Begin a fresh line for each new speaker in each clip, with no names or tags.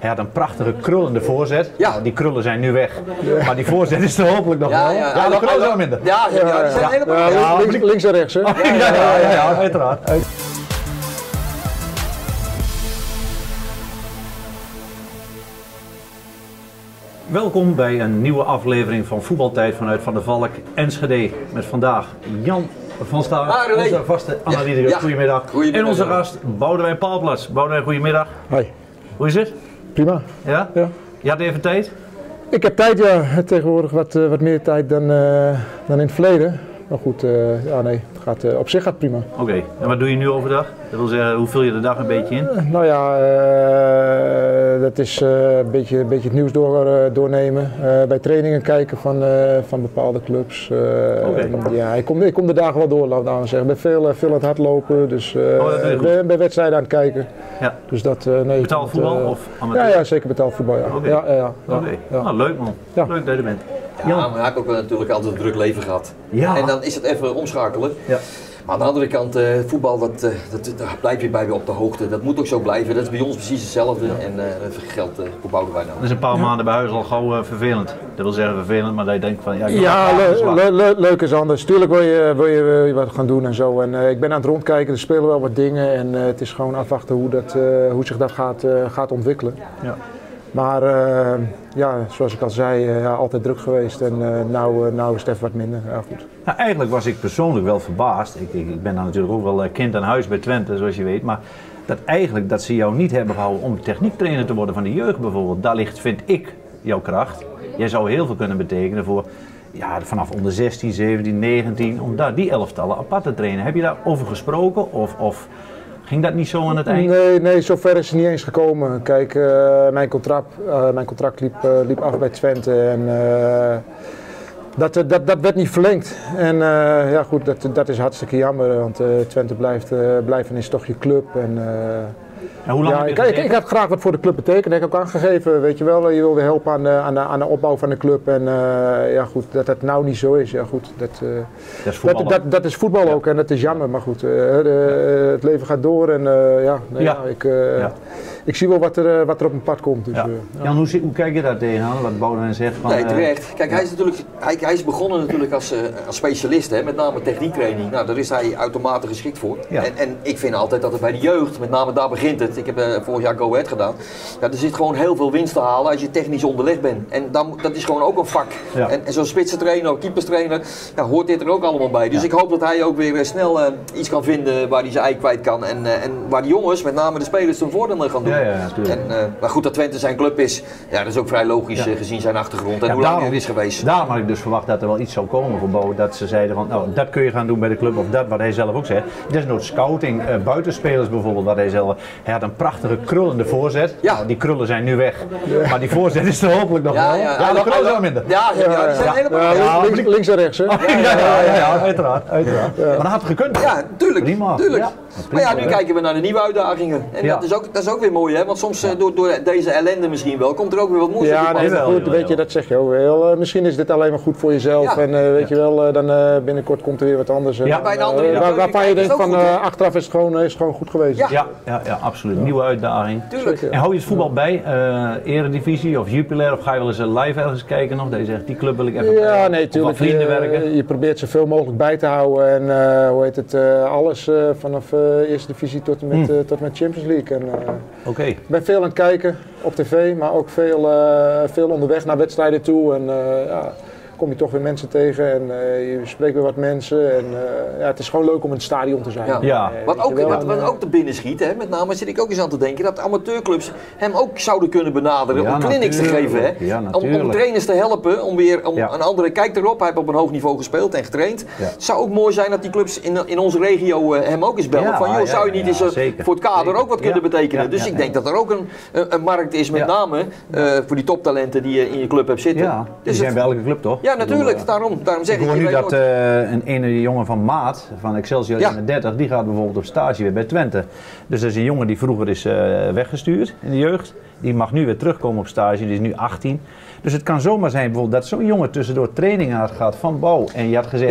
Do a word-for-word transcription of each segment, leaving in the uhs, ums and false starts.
Hij had een prachtige krullende voorzet.
Ja.
Nou, die krullen zijn nu weg. Ja. Maar die voorzet is er hopelijk nog
Ja,
wel.
ja,
Ja,
ja,
de krullen
ja,
zijn wel minder.
Ja, ja, ja, die zijn
Ja,
helemaal
ja,
ja,
links, links en rechts, hè?
Ja, ja, ja, ja, ja, uiteraard. Uit- Welkom bij een nieuwe aflevering van Voetbaltijd vanuit Van der Valk, Enschede. Met vandaag Jan van Staar,
Ah, René.
onze vaste analyticus.
Ja.
Goedemiddag.
Goedemiddag.
En onze gast Boudewijn Paalplats. Boudewijn, goedemiddag.
Hoi,
Hoe is het?
prima.
Ja?
Ja.
Je had even tijd?
Ik heb tijd, ja. Tegenwoordig wat, uh, wat meer tijd dan, uh, dan in het verleden. Maar goed, uh, ja, nee, het gaat, uh, op zich gaat het prima.
Oké. Okay. En wat doe je nu overdag? Dat wil zeggen, hoe vul je de dag een beetje in?
Uh, nou ja, uh, dat is uh, een, beetje, een beetje het nieuws door, uh, doornemen. Uh, bij trainingen kijken van, uh, van bepaalde clubs. Uh,
okay.
Ja, ik kom, ik kom de dagen wel door, laat ik zeggen. Ik ben veel, uh, veel aan het hardlopen, dus uh,
oh, dat
bij, bij wedstrijden aan het kijken.
Ja.
Dus dat, uh, nee,
betaald voetbal
uh,
of amateur?
Ja, ja, zeker betaald voetbal, ja.
Okay.
Ja, ja, ja,
Oké, okay.
ja.
Nou, leuk man. Ja. Leuk dat je er bent.
Ja, maar hij heeft ook natuurlijk altijd een druk leven gehad.
Ja.
En dan is het even omschakelen.
Ja.
Maar aan de andere kant, uh, voetbal, dat, uh, dat, daar blijf je bij weer op de hoogte. Dat moet ook zo blijven. Dat is bij ons precies hetzelfde. Ja. En uh, dat geldt uh, voor Boudewijn ook.
Dat is een paar ja. maanden bij huis al gauw uh, vervelend. Dat wil zeggen vervelend, maar dat je denkt van... Ja, ik
ja le le le leuk is anders. Tuurlijk wil je, wil, je, wil je wat gaan doen en zo. En, uh, ik ben aan het rondkijken, er spelen wel wat dingen. En uh, het is gewoon afwachten hoe, dat, uh, hoe zich dat gaat, uh, gaat ontwikkelen. Ja. Maar uh, ja, zoals ik al zei, uh, ja, altijd druk geweest en uh, nou, uh, nou is het even wat minder. Ja, goed.
Nou, eigenlijk was ik persoonlijk wel verbaasd. Ik, ik, ik ben dan natuurlijk ook wel kind aan huis bij Twente, zoals je weet. Maar dat eigenlijk dat ze jou niet hebben gehouden om techniektrainer te worden van de jeugd bijvoorbeeld. Daar ligt, vind ik, jouw kracht. Jij zou heel veel kunnen betekenen voor ja, vanaf onder zestien, zeventien, negentien, om daar die elftallen apart te trainen. Heb je daarover gesproken of... of ging dat niet zo aan het eind?
Nee, nee, zover is het niet eens gekomen. Kijk, uh, mijn contract, uh, mijn contract liep, uh, liep af bij Twente en uh, dat, dat, dat werd niet verlengd. En uh, ja goed, dat, dat is hartstikke jammer, want uh, Twente blijft, uh, blijft en is toch je club. En, uh,
en hoe lang
ja,
heb je
ik, ik, ik had graag wat voor de club betekend, dat heb ik ook aangegeven, weet je wel. Je wilde helpen aan de, aan de, aan de opbouw van de club en uh, ja goed, dat dat nou niet zo is. Ja goed, dat, uh,
dat is voetbal,
dat, dat, dat is voetbal ja. ook en dat is jammer, maar goed, uh, de, het leven gaat door en uh, ja, nee, ja. Ja, ik, uh, ja. ik zie wel wat er, wat er op mijn pad komt. Dus,
ja.
uh, ja.
Jan, hoe, hoe kijk je daar tegenaan, wat Boudewijn zegt? Van,
nee, terecht. Kijk, hij is natuurlijk hij, hij is begonnen natuurlijk als, uh, als specialist, hè, met name techniektraining. Nou, daar is hij automatisch geschikt voor. Ja. En, en ik vind altijd dat het bij de jeugd, met name daar begint het. Ik heb uh, vorig jaar Go Ahead gedaan. Ja, er zit gewoon heel veel winst te halen als je technisch onderlegd bent. En dan, dat is gewoon ook een vak. Ja. En, en zo'n spitsentrainer, keeperstrainer, ja, hoort dit er ook allemaal bij. Dus ja. ik hoop dat hij ook weer uh, snel uh, iets kan vinden waar hij zijn ei kwijt kan. En, uh, en waar de jongens, met name de spelers, hun voordeel mee gaan doen.
Ja, ja,
en, uh, maar goed, dat Twente zijn club is, ja, dat is ook vrij logisch ja. uh, gezien zijn achtergrond en ja, hoe lang hij is geweest.
Daarom had ik dus verwacht dat er wel iets zou komen voor Bo. Dat ze zeiden van, nou, dat kun je gaan doen bij de club. Of dat, wat hij zelf ook zei. Desnoods scouting, uh, buitenspelers bijvoorbeeld, wat hij zelf... Hij had een prachtige krullende voorzet. Ja. Nou, die krullen zijn nu weg. Ja. Maar die voorzet is er hopelijk nog
ja,
wel.
Ja,
ja, de krullen zijn minder.
Ja, ja, ja, die zijn ja. helemaal ja,
ja, links, links en rechts, hè?
Oh, ja, ja, ja, ja, ja, uiteraard. uiteraard. Ja. Maar dat had gekund.
Ja, tuurlijk.
Prima.
tuurlijk.
Ja.
Maar ja, nu kijken we naar de nieuwe uitdagingen. En ja. dat, is ook, dat is ook weer mooi, hè? Want soms ja. door, door deze ellende misschien wel, komt er ook weer wat moois.
Ja, nee, wel, goed, weet je, dat zeg je ook wel. Uh, misschien is dit alleen maar goed voor jezelf. Ja. En uh, weet ja. je wel, uh, dan uh, binnenkort komt er weer wat anders.
Ja.
En,
bij een andere
uh, waar, waarvan je denkt van
goed,
uh, achteraf is het gewoon, is het gewoon goed geweest.
Ja, ja, ja, ja absoluut. Ja. Nieuwe uitdaging.
Tuurlijk.
En hou je het voetbal bij? Uh, Eredivisie of Jupiler? Of ga je wel eens live ergens kijken nog? Dat je zegt, die club wil ik even
Ja, nee, tuurlijk.
vrienden
je,
werken.
Je probeert zoveel mogelijk bij te houden. En uh, hoe heet het, uh, alles uh, vanaf uh, eerste divisie tot en met, uh, tot en met Champions League. En, uh,
Oké. Okay.
Ik ben veel aan het kijken op tv, maar ook veel, uh, veel onderweg naar wedstrijden toe. En, uh, ja, kom je toch weer mensen tegen en uh, je spreekt weer wat mensen. En, uh, ja, het is gewoon leuk om in het stadion te zijn.
Ja.
Ja.
Uh, wat, ook, wat, wat ook te binnen schiet, hè? Met name zit ik ook eens aan te denken dat amateurclubs hem ook zouden kunnen benaderen ja, om clinics te geven. Hè?
Ja,
om, om trainers te helpen, om weer om
ja.
een andere kijk erop. Hij heeft op een hoog niveau gespeeld en getraind. Ja. Het zou ook mooi zijn dat die clubs in, in onze regio uh, hem ook eens bellen. Ja, van joh, ja, zou je niet ja, eens uh, voor het kader zeker. ook wat ja. kunnen betekenen. Ja, dus ja, ik denk ja. dat er ook een, een, een markt is, met ja. name uh, voor die toptalenten die je in je club hebt zitten.
Ja, die dus zijn het, bij elke club toch?
Ja, natuurlijk. Bedoel, daarom, daarom zeg ik.
Ik hoor nu dat uh, een ene jongen van Maat, van Excelsior ja. eenendertig, die gaat bijvoorbeeld op stage weer bij Twente. Dus dat is een jongen die vroeger is uh, weggestuurd in de jeugd. Die mag nu weer terugkomen op stage, die is nu achttien. Dus het kan zomaar zijn bijvoorbeeld dat zo'n jongen tussendoor trainingen had gehad van bouw. En je had gezegd, ja.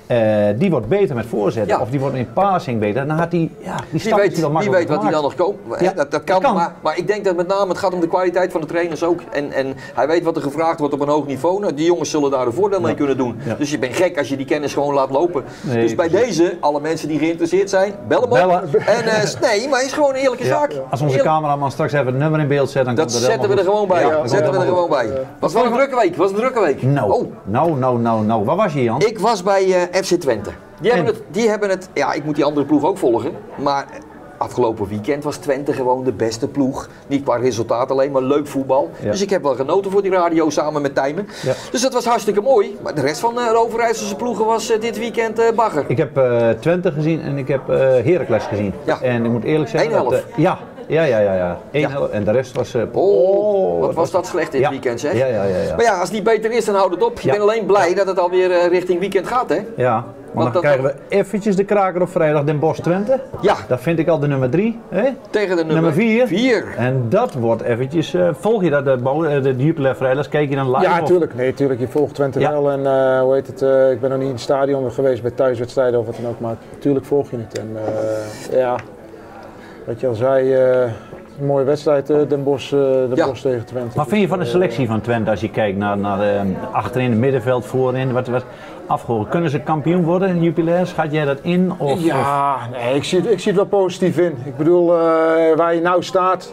Uh, die wordt beter met voorzetten, ja. of die wordt in passing beter. Dan had hij, ja, die
wie weet, wie weet wat hij dan nog komt. Ja, dat, dat kan,
kan.
Maar, maar ik denk dat met name het gaat om de kwaliteit van de trainers ook. En, en hij weet wat er gevraagd wordt op een hoog niveau. Nou, die jongens zullen daar een voordeel mee ja. kunnen doen. Ja. Dus je bent gek als je die kennis gewoon laat lopen. Nee, dus bij precies. deze, alle mensen die geïnteresseerd zijn, bel hem op. Bellen. En, uh, nee, maar het is gewoon een eerlijke ja. zaak. Ja.
Als onze Eerlijk. cameraman straks even het nummer in beeld zet, dan
dat
komt er
zetten we er gewoon bij. Ja, ja, zetten we er gewoon bij. Was wel een drukke week. Was een drukke week.
Nou, oh. nou, nou, nou, nou. Waar was je, Jan?
Ik was bij uh, F C Twente. Die hebben, het, die hebben het, ja, ik moet die andere ploeg ook volgen, maar afgelopen weekend was Twente gewoon de beste ploeg. Niet qua resultaat alleen, maar leuk voetbal. Ja. Dus ik heb wel genoten voor die radio samen met Tijmen. Ja. Dus dat was hartstikke mooi. Maar de rest van de Overijsselse ploegen was uh, dit weekend uh, bagger.
Ik heb uh, Twente gezien en ik heb uh, Heracles gezien. Ja. En ik moet eerlijk zeggen...
Eén helft.
Dat, uh, ja. Ja, ja, ja, ja. Eén ja. helft en de rest was... Uh,
oh, wat was dat slecht dit ja. weekend, zeg.
Ja, ja, ja, ja.
Maar ja, als die beter is, dan houdt het op. Je ja. bent alleen blij ja. dat het alweer uh, richting weekend gaat, hè?
Ja. Maar dan dat krijgen we eventjes de kraker op vrijdag, Den Bosch Twente.
Ja.
Dat vind ik al de nummer drie. Hè?
Tegen de nummer,
nummer vier.
vier.
En dat wordt eventjes, uh, volg je dat, de, de, de Jupiler Vrijdags, kijk je dan live?
Ja, natuurlijk. Nee, tuurlijk. Je volgt Twente ja. wel. En uh, hoe heet het, uh, ik ben nog niet in het stadion geweest bij thuiswedstrijden of wat dan ook. Maar natuurlijk volg je het. En uh, ja, wat je al zei... Uh, Een mooie wedstrijd, uh, Den Bosch, uh, Den ja. Bosch tegen Twente.
Wat vind je van de selectie van Twente als je kijkt naar, naar de, achterin, het middenveld, voorin? Wat, wat afgehoord? Kunnen ze kampioen worden in Jupiler? Schat jij dat in? Of,
ja,
of?
Nee, ik, zie, ik zie het wel positief in. Ik bedoel, uh, waar je nou staat,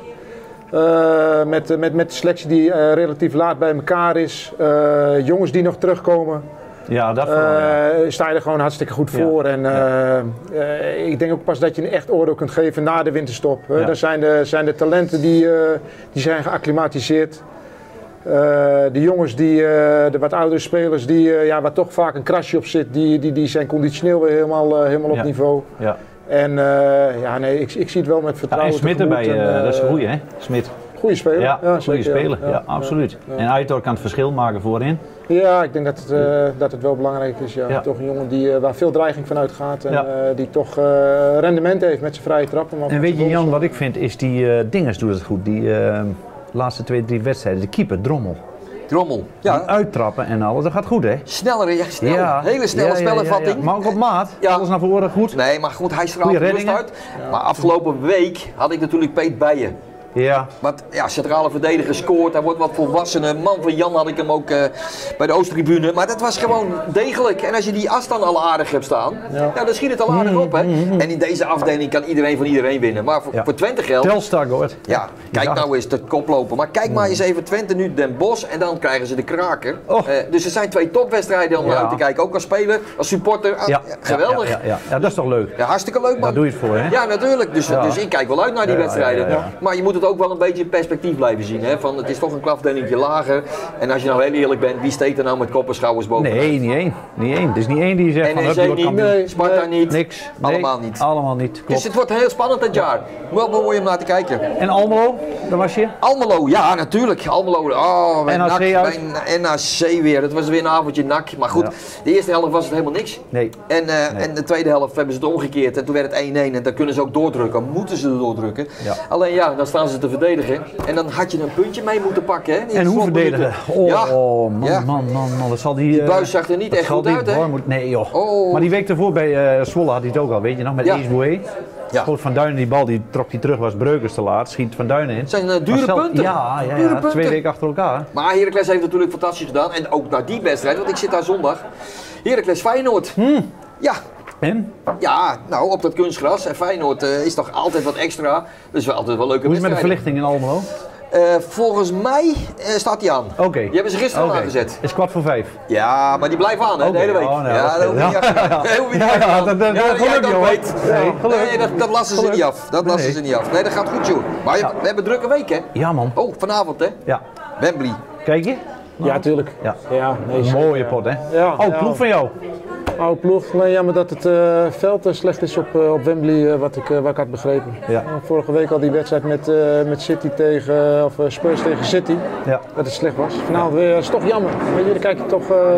uh, met, met, met de selectie die uh, relatief laat bij elkaar is, uh, jongens die nog terugkomen.
Ja, dat
uh, ja. sta je er gewoon hartstikke goed voor. Ja. En uh, ja. uh, ik denk ook pas dat je een echt oordeel kunt geven na de winterstop. Ja. Uh, daar zijn de, zijn de talenten die, uh, die zijn geacclimatiseerd. Uh, de jongens, die, uh, de wat oudere spelers, die, uh, ja, waar toch vaak een krasje op zit, die, die, die zijn conditioneel weer helemaal, uh, helemaal ja. op niveau. Ja. En uh, ja, nee, ik, ik zie het wel met vertrouwen.
Ja, en Smit erbij, en, uh, dat is een goeie, hè? Smit.
Goeie speler.
Ja, ja goede speler. Ja, ja, ja, absoluut. Ja. En Aitor kan het verschil maken voorin.
Ja, ik denk dat het, uh, dat het wel belangrijk is. Ja. Ja. Toch een jongen die, uh, waar veel dreiging van uitgaat en ja. uh, die toch uh, rendement heeft met zijn vrije trappen.
En weet je Jan, wat ik vind is die uh, Dingers doet het goed. Die uh, laatste twee, drie wedstrijden, de keeper, Drommel.
Drommel, ja.
Die uittrappen en alles, dat gaat goed hè?
Sneller, ja, snel. Ja. Hele snelle ja, ja, spellenvatting. Ja, ja.
Maar ook op maat, ja. alles naar voren, goed.
Nee, maar goed, hij straalt rust uit. Ja. Maar afgelopen week had ik natuurlijk Peet Bijen.
Ja.
Want ja, centrale verdediger scoort, hij wordt wat volwassener. Man van Jan had ik hem ook uh, bij de Oosttribune. Maar dat was gewoon degelijk. En als je die as dan al aardig hebt staan, ja. Ja, dan schiet het al aardig op. Hè? En in deze afdeling kan iedereen van iedereen winnen. Maar voor, ja. voor Twente geldt...
Telstar hoor.
Ja, kijk nou eens de koploper. Maar kijk maar eens even Twente nu Den Bosch en dan krijgen ze de kraker. Oh. Uh, dus er zijn twee topwedstrijden om ja. uit te kijken. Ook als speler, als supporter. Uh, ja. Geweldig.
Ja, ja, ja. ja, dat is toch leuk.
Ja, hartstikke leuk man.
Daar doe je het voor hè?
Ja, natuurlijk. Dus, ja. dus ik kijk wel uit naar die ja, wedstrijden. Ja, ja, ja. Maar je moet het ook wel een beetje in perspectief blijven zien. Hè? Van, het is toch een klafdelingje lager. En als je nou heel eerlijk bent, wie steekt er nou met kop en schouders bovenaan?
Nee, niet één. Niet één. Het is niet één die zegt
N E C van... niet, nee, Sparta
nee,
niet.
Niks.
Allemaal
nee,
niet.
Allemaal niet. Klopt.
Dus het wordt heel spannend dit jaar. Wel mooi om naar te kijken.
En Almelo, daar was je?
Almelo, ja natuurlijk. Almelo, oh, bij
N A C
N A C, bij N A C weer. Dat was weer een avondje nak. Maar goed, ja. de eerste helft was het helemaal niks.
Nee.
En, uh,
nee.
en de tweede helft hebben ze het omgekeerd. En toen werd het één-één. En dan kunnen ze ook doordrukken. Moeten ze doordrukken. Ja. Alleen ja, dan staan ze te verdedigen. En dan had je een puntje mee moeten pakken. Hè?
En hoe verdedigen? Oh,
ja.
oh man, ja. man, man, man. Dat zal die,
die buis zag er niet echt goed uit. Hè?
Moet, nee joh. Oh. Maar die week ervoor bij uh, Zwolle had hij het ook al, weet je nog, met ja. Esboué. Ja. Van Duinen, die bal die trok hij terug, was Breukers te laat, schiet Van Duinen in.
Het zijn uh, dure zelf, punten.
Ja, ja,
dure
ja
punten.
twee weken achter elkaar.
Maar Heracles heeft natuurlijk fantastisch gedaan. En ook naar die wedstrijd, want ik zit daar zondag. Heracles Feyenoord.
Hmm.
Ja.
En?
Ja, nou op dat kunstgras. En Feyenoord uh, is toch altijd wat extra. Dus wel altijd wel leuke wedstrijden.
Hoe is het met de verlichting in Almelo?
Uh, volgens mij uh, staat die aan.
Oké. Okay.
Die hebben ze gisteren
okay.
al aangezet.
Is kwart voor vijf.
Ja, maar die blijven aan hè, okay. de hele week.
Oh, nee,
ja, dat hoef je niet af. Ja, dat weet. Nee, dat, dat lassen ze niet af. Dat lassen ze niet af. Nee, dat gaat goed joh. Maar ja. we hebben een drukke week hè.
Ja man.
Oh, vanavond hè.
Ja.
Wembley.
Kijk je?
Nou. Ja, tuurlijk.
Ja.
Ja, nee,
een mooie pot hè. Ja, oh, ploeg ja. van jou.
Oude ploeg, alleen jammer dat het uh, veld uh, slecht is op, uh, op Wembley, uh, wat, ik, uh, wat ik had begrepen. Ja. Uh, vorige week al die wedstrijd met, uh, met City tegen, of uh, Spurs tegen City, ja. dat het slecht was. Vanavond weer, dat is toch jammer. Weet je, dan kijk je toch, uh,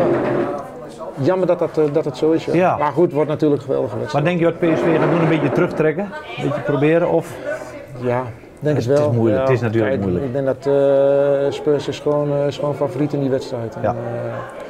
ja, jammer dat dat, uh, dat het zo is. Ja. Ja. Maar goed, het wordt natuurlijk een geweldige wedstrijd.
Maar denk je wat P S V gaat doen, een beetje terugtrekken? Een beetje proberen of?
Ja. Denk het,
het
wel.
is moeilijk,
ja,
het is natuurlijk
kijk,
moeilijk.
Ik denk dat uh, Spurs is gewoon, uh, is gewoon favoriet in die wedstrijd. En, ja. uh,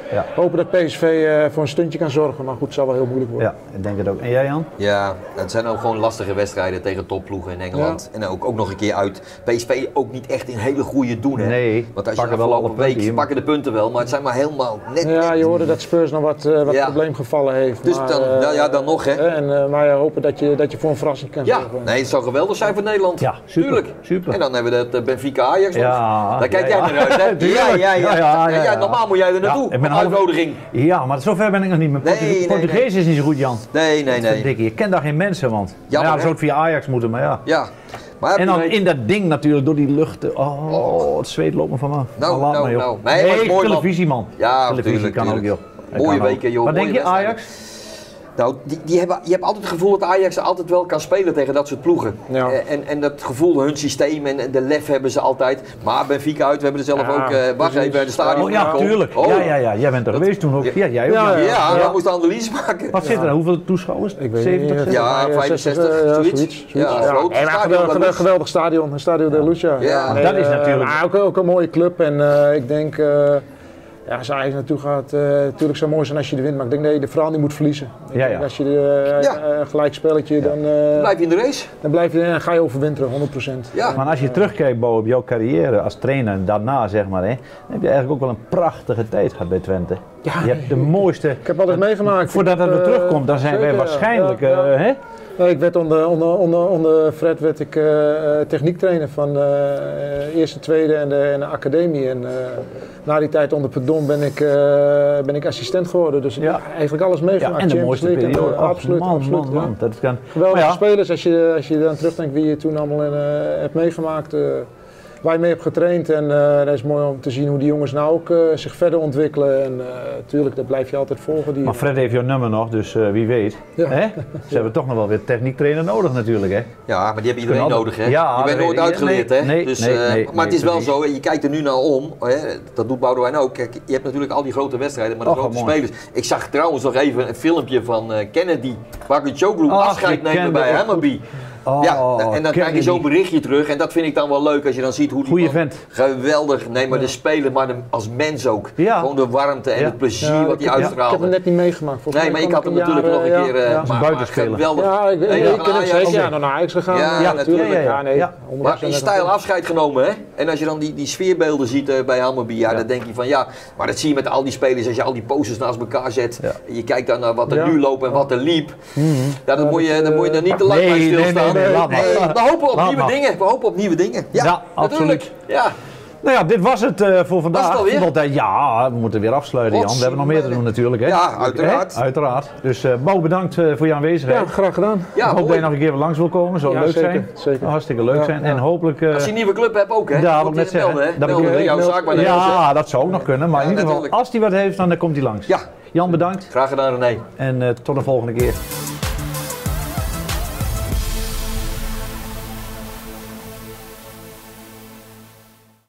Ja.
Hopen dat P S V uh, voor een stuntje kan zorgen, maar goed, het zal wel heel moeilijk worden.
Ja, ik denk het ook. En jij, Jan?
Ja, het zijn ook gewoon lastige wedstrijden tegen topploegen in Engeland. Ja. En ook, ook nog een keer uit. P S V ook niet echt in hele goede doen, hè?
Nee,
want als je
pakken wel alle
week,
punten.
ze pakken de punten wel, maar het zijn maar helemaal net...
Ja,
net.
je hoorde dat Spurs nog wat, uh, wat
ja.
probleemgevallen heeft.
Dus
maar,
dan,
uh,
ja, dan nog, hè?
En, uh, maar ja, hopen dat je, dat je voor een verrassing kan
Ja,
zorgen.
nee, het zou geweldig zijn voor Nederland.
Ja, super.
Tuurlijk.
super.
En dan hebben we dat Benfica Ajax nog.
Ja,
Daar kijk
ja,
jij
ja.
naar uit, hè? Ja, ja, ja.
Ja, ja, ja, ja.
Normaal moet jij er naartoe,
ja, ik ben
op uitnodiging.
Ja, maar zover ben ik nog niet. Mijn
Nee,
Portugees
nee,
Portugees
nee.
is niet zo goed, Jan.
Nee, nee, nee.
Dikke, je kent daar geen mensen, want
Jammer,
ja,
hè?
zou het via Ajax moeten, maar ja.
Ja. Maar
En dan
weet...
in dat ding natuurlijk, door die lucht. Oh,
Oh.
het zweet loopt me van me.
Nou,
laat
nou,
maar, joh.
nou. Nee, maar het is mooi,
televisie, man.
Ja,
televisie
tuurlijk,
kan
tuurlijk.
ook, joh.
Mooie
kan
weken,
ook.
joh.
Wat denk
mooie
je,
wedstrijden.
Ajax?
Nou, die, die hebben, je hebt altijd het gevoel dat Ajax altijd wel kan spelen tegen dat soort ploegen.
Ja.
En, en dat gevoel, hun systeem en de lef hebben ze altijd. Maar Benfica uit, we hebben er zelf
Ja,
ook, uh, wacht
precies.
even, bij de stadion.
Oh ja,
gekomen.
tuurlijk.
Oh.
Ja, ja, ja. Jij bent er
Dat-
geweest toen ook. Ja, jij ook.
Ja,
Jan.
Ja,
Ja.
ja, we moesten analyse maken.
Wat zit er? Hoeveel toeschouwers?
Ik weet
zeventig?
niet.
Ja,
volgens mij,
vijfenzestig,
zestig, uh,
zoiets.
zoiets.
Ja,
zoiets.
groot
Nee, maar
stadion,
geweldig,
dat
geweldig,
is-
geweldig stadion, een Stadio de Lucia.
Ja,
nee,
dat is
eh,
natuurlijk-
maar ook, ook een mooie club en uh, ik denk, uh, ja, als Ajax naartoe gaat, uh, natuurlijk zou het mooi zijn als je de wint, maar ik denk dat je de vooral niet moet verliezen. Ik
Ja,
denk
ja.
Als je de, uh,
Ja.
uh, gelijk spelletje, dan, uh,
Blijf je in de race?
dan, blijf je, dan ga je overwinteren, honderd procent.
Ja.
Maar als je terugkijkt, Bo, op jouw carrière als trainer en daarna, zeg maar, hè, dan heb je eigenlijk ook wel een prachtige tijd gehad bij Twente.
Ja,
je hebt de mooiste...
Ik heb alles meegemaakt.
Voordat het
Ik
weer
heb, uh,
terugkomt, dan zijn wij
zeker,
waarschijnlijk...
ja, ja.
eh, hè?
Nee, ik werd onder, onder, onder, onder Fred werd ik uh, techniektrainer van uh, eerste, tweede en de, en de academie. En uh, na die tijd onder Perdon ben ik, uh, ben ik assistent geworden. Dus ik
Ja.
heb eigenlijk alles meegemaakt.
Ja, en de
Champions
mooiste
League en,
periode.
uh,
Och,
absoluut,
man,
absoluut.
man,
ja.
man. Dat kan...
Geweldige
Maar ja.
spelers als je, als je dan terugdenkt wie je toen allemaal in, uh, hebt meegemaakt. Uh, waar je mee hebt getraind. En uh, dat is mooi om te zien hoe die jongens nou ook uh, zich verder ontwikkelen. En natuurlijk, uh, dat blijf je altijd volgen. Die...
Maar Fred heeft jouw nummer nog, dus uh, wie weet.
Ja.
Hè? Ze hebben toch nog wel weer techniektrainer nodig natuurlijk, hè?
Ja, maar die hebben iedereen
Kunnen
nodig, hè?
Ja,
je bent
dat
nooit
weet ik.
uitgeleerd,
Nee,
hè?
nee,
dus,
nee,
uh,
nee,
maar
nee,
het is wel
precies.
zo, je kijkt er nu naar om, hè? Dat doet Boudewijn ook. Kijk, je hebt natuurlijk al die grote wedstrijden, maar de
Och,
grote
mooi.
spelers. Ik zag trouwens nog even een filmpje van uh, Kennedy, Bakayoglu
Ach,
afscheid
ik
nemen
ken
bij
dat.
Hammarby.
Oh,
Ja, en dan krijg je
Kennedy.
zo'n berichtje terug en dat vind ik dan wel leuk als je dan ziet hoe die
Goeie
man-
vent.
geweldig, nee maar de speler, maar de, als mens ook.
Ja.
Gewoon de warmte en
Ja.
het plezier
Ja,
wat hij
ik, heb-
uitstraalde.
ik heb hem net niet meegemaakt. Volgens
Nee,
mij
maar ik
kwam
had hem
een
natuurlijk
jaar,
nog een
uh,
keer,
ja,
uh,
ja.
een buitenspeler.
geweldig.
Ja, ik,
Nee,
ik,
ja,
ik ken hem
Ajax,
zeker.
oké.
Ja, nog naar Ajax gegaan.
Ja,
Ja,
natuurlijk.
natuurlijk.
Ja, ja,
Ja, nee.
ja.
honderd
Maar
procent
in stijl afscheid genomen, hè? En als je dan die, die sfeerbeelden ziet uh, bij Hammarby, ja,
Ja.
dan denk je van ja, maar dat zie je met al die spelers, als je al die posters naast elkaar zet,
Ja.
en je kijkt dan naar wat er
Ja.
nu loopt en wat er liep,
Mm-hmm.
ja, dan,
Ja,
moet je,
dat,
dan moet je er niet te
nee,
lang bij
nee,
stilstaan.
nee, nee, laat maar.
we hopen op
Laat
nieuwe
maar.
dingen, we hopen op nieuwe dingen. Ja,
Ja,
natuurlijk.
absoluut.
Ja.
Nou ja, dit was het uh, voor vandaag.
Was het alweer?
Voetbaltijd, ja, we moeten weer afsluiten, Jan. We hebben nog meer te doen natuurlijk, hè?
Ja, uiteraard.
Hè? Uiteraard. Dus uh, Bo, bedankt uh, voor je aanwezigheid.
Ja, graag gedaan.
Ja,
Ik hoop
mooi.
dat je nog een keer weer langs wil komen. Zou
Ja,
leuk
zeker,
zijn.
zeker.
Hartstikke leuk
Ja,
zijn.
ja.
En hopelijk... uh,
Als je een nieuwe club hebt ook, hè?
Ja,
Moet
wat ik
je
net
melden,
zeggen.
hè?
Dat
Melden,
bedoel
hè?
ik.
Jouw zaak bij de
ja, dat zou ook nog kunnen. Maar
Ja,
in ieder geval,
natuurlijk.
als hij wat heeft, dan komt hij langs.
Ja,
Jan, bedankt.
graag gedaan René.
En uh, tot de volgende keer.